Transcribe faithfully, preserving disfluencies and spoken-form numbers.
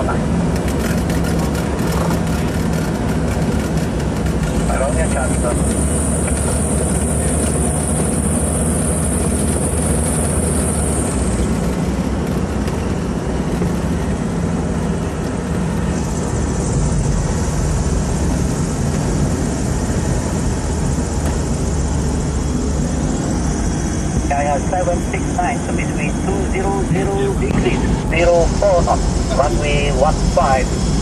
nine. Romeo Charlie, sir. seven six nine to between two zero zero degrees, zero four knots, runway one five.